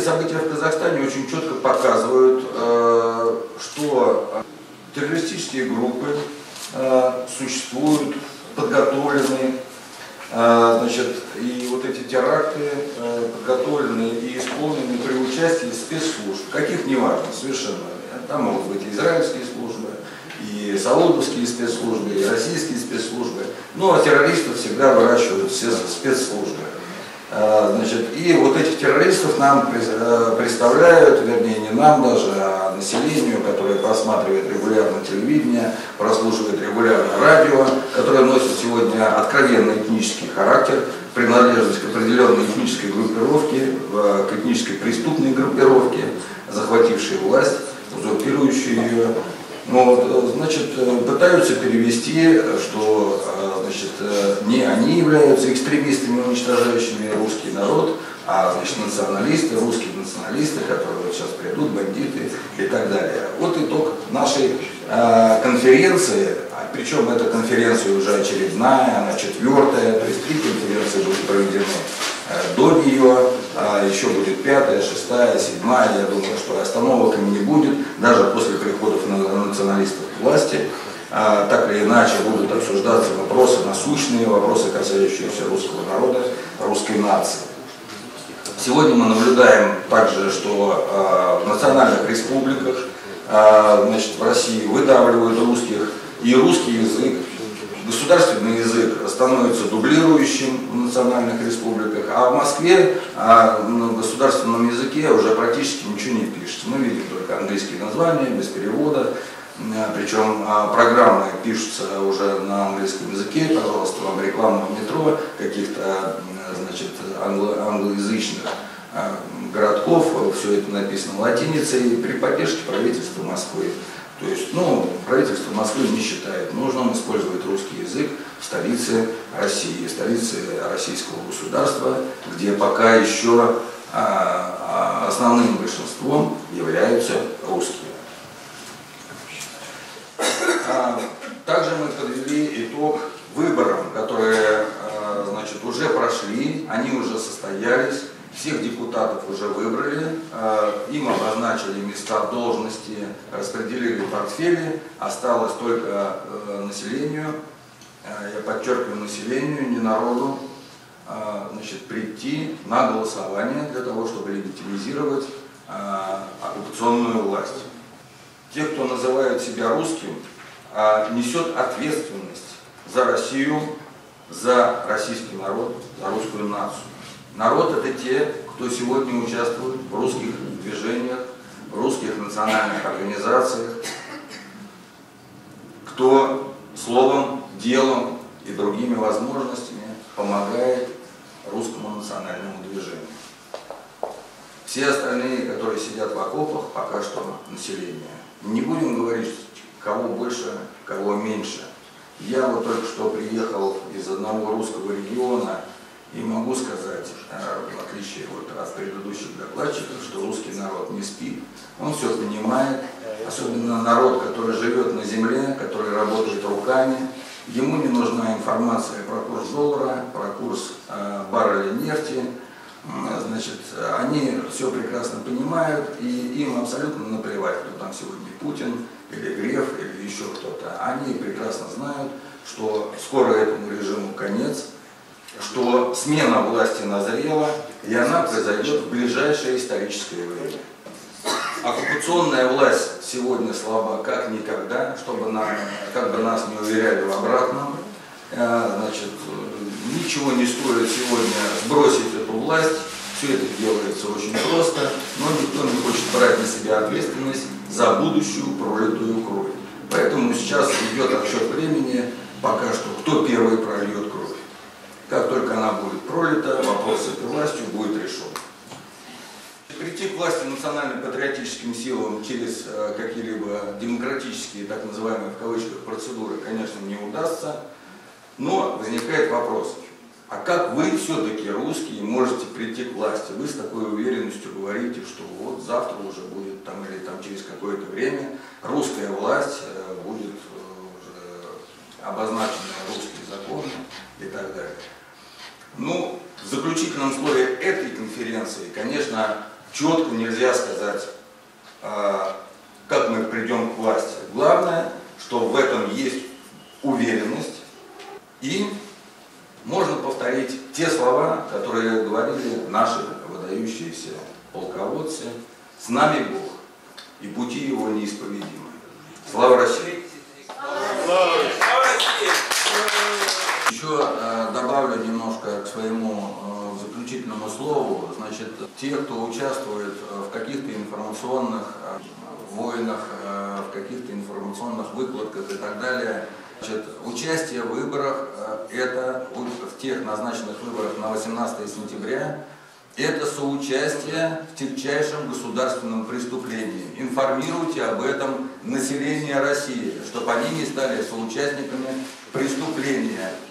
события в Казахстане очень четко показывают, что террористические группы существуют, подготовлены, значит, и вот эти теракты подготовлены и исполнены при участии спецслужб, каких не важно, совершенно. Там могут быть и израильские службы, и саудовские спецслужбы, и российские спецслужбы, но террористов всегда выращивают все спецслужбы. Значит, и вот этих террористов нам представляют, вернее не нам даже, а населению, которое просматривает регулярно телевидение, прослушивает регулярно радио, которое носит сегодня откровенный этнический характер, принадлежность к определенной этнической группировке, к этнической преступной группировке, захватившей власть, узурпирующей ее. Вот, значит, пытаются перевести, что значит, не они являются экстремистами, уничтожающими русский народ, а значит, националисты, русские националисты, которые вот сейчас придут, бандиты и так далее. Вот итог нашей конференции, причем эта конференция уже очередная, она 4-я, то есть 3 конференции будут проведены до нее, еще будет 5-я, 6-я, 7-я, я думаю, что остановок им не будет, даже после приходов националистов к власти. Так или иначе будут обсуждаться вопросы насущные, вопросы, касающиеся русского народа, русской нации. Сегодня мы наблюдаем также, что в национальных республиках, значит, в России выдавливают русских, и русский язык, государственный язык становится дублирующим в национальных республиках, а в Москве на государственном языке уже практически ничего не пишется. Мы видим только английские названия, без перевода, причем программы пишутся уже на английском языке, пожалуйста, вам реклама в метро каких-то, значит, англоязычных городков, все это написано латиницей при поддержке правительства Москвы. То есть, ну, правительство Москвы не считает нужным использовать русский язык в столице России, столице российского государства, где пока еще основным большинством являются русские. Также мы подвели итог выборам, которые, значит, уже прошли, они уже состоялись. Всех депутатов уже выбрали, им обозначили места должности, распределили портфели, осталось только населению, я подчеркиваю населению, не народу, значит, прийти на голосование для того, чтобы легитимизировать оккупационную власть. Те, кто называют себя русским, несет ответственность за Россию, за российский народ, за русскую нацию. Народ — это те, кто сегодня участвует в русских движениях, в русских национальных организациях, кто словом, делом и другими возможностями помогает русскому национальному движению. Все остальные, которые сидят в окопах, пока что население. Не будем говорить, кого больше, кого меньше. Я вот только что приехал из одного русского региона, и могу сказать, в отличие вот от предыдущих докладчиков, что русский народ не спит, он все понимает, особенно народ, который живет на земле, который работает руками, ему не нужна информация про курс доллара, про курс барреля нефти, значит, они все прекрасно понимают, и им абсолютно наплевать, кто там сегодня Путин, или Греф, или еще кто-то. Они прекрасно знают, что скоро этому режиму конец, что смена власти назрела, и она произойдет в ближайшее историческое время. Оккупационная власть сегодня слаба как никогда, чтобы как бы нас не уверяли в обратном. Значит, ничего не стоит сегодня сбросить эту власть, все это делается очень просто, но никто не хочет брать на себя ответственность за будущую пролитую кровь. Поэтому сейчас идет отсчет времени, пока что, кто первый прольет кровь. Как только она будет пролита, вопрос с этой властью будет решен. Прийти к власти национально-патриотическим силам через какие-либо демократические, так называемые в кавычках, процедуры, конечно, не удастся. Но возникает вопрос, а как вы все-таки, русские, можете прийти к власти? Вы с такой уверенностью говорите, что вот завтра уже будет, там, или там, через какое-то время русская власть будет уже обозначена русские законы и так далее. Ну, в заключительном слове этой конференции, конечно, четко нельзя сказать, как мы придем к власти. Главное, что в этом есть уверенность, и можно повторить те слова, которые говорили наши выдающиеся полководцы: «С нами Бог, и пути его неисповедимы». Слава России! Еще добавлю немножко к своему заключительному слову. Значит, те, кто участвует в каких-то информационных войнах, в каких-то информационных выкладках и так далее, значит, участие в выборах, это в тех назначенных выборах на 18 сентября, это соучастие в тягчайшем государственном преступлении. Информируйте об этом население России, чтобы они не стали соучастниками преступления.